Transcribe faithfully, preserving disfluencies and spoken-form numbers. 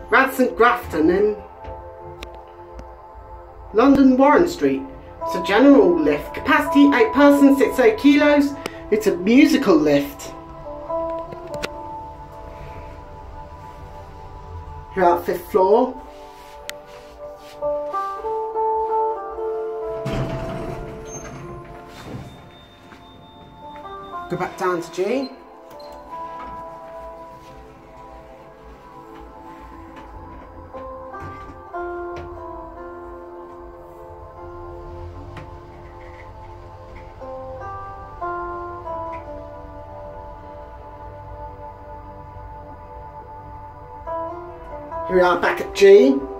Radcliffe Grafton in London Warren Street. It's a general lift. Capacity eight persons, six eight kilos. It's a musical lift. Here at fifth floor. Go back down to G. Here we are back at G.